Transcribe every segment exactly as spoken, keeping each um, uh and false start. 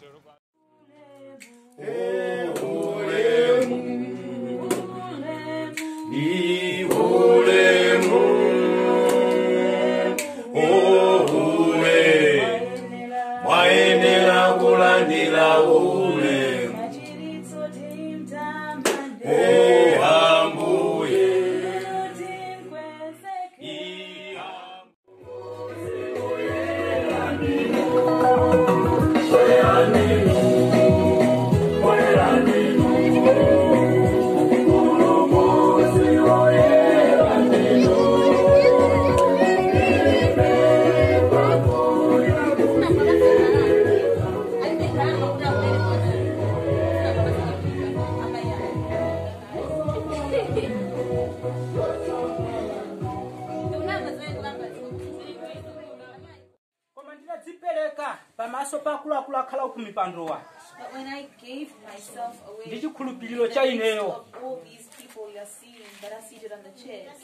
But when I gave myself away, the of all these people you're seeing that are seated on the chairs,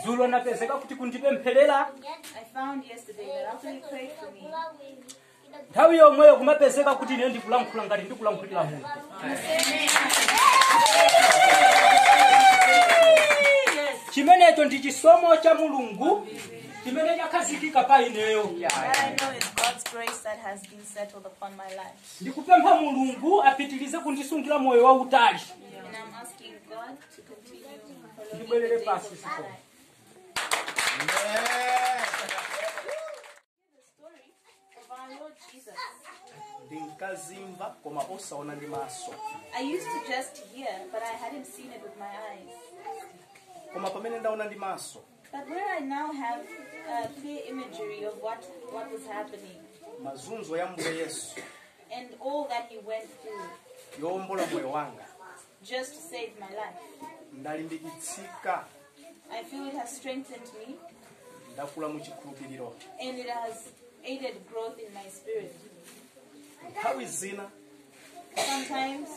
I found yesterday that after you prayed for me, chimenecho ndi chisomo cha Mulungu chimene chakazikika pa ineyo. That I know is God's grace that has been settled upon my life. Ndikupempha Mulungu apitilize kundisungira moyo wa utali. And I'm asking God to continue following the days of my life. The story of our Lord Jesus. I used to just hear, but I hadn't seen it with my eyes. But when I now have a clear imagery of what, what was happening, and all that he went through, just to save my life, I feel it has strengthened me, and it has aided growth in my spirit. Sometimes,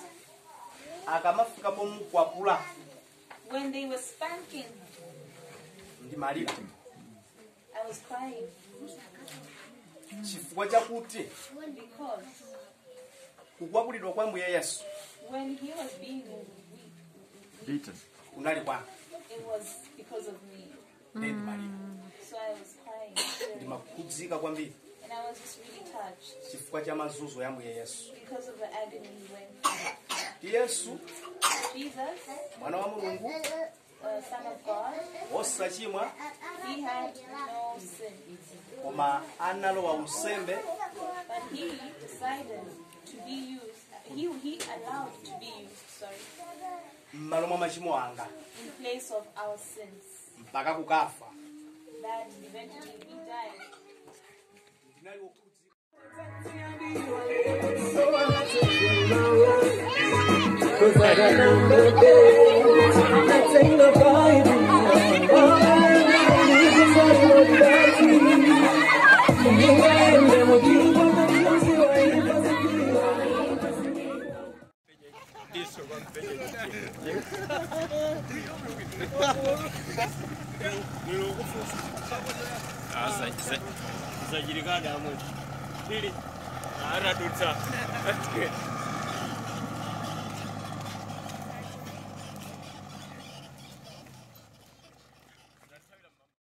when they were spanking, I was crying. Because when he was being beaten, it was because of me. Mm. So I was crying. And I was just really touched because of the agony he went through. Jesus, uh, Son of God, he had no sin. But he decided to be used, he, he allowed to be used, sorry, in place of our sins. That eventually he died. Cause I got no days, that's in the Bible. All I need is a word about you. You ain't never been one of those who I ain't this one Ah, sai, sai. Sai Chigaga Trip. Ara tutsa.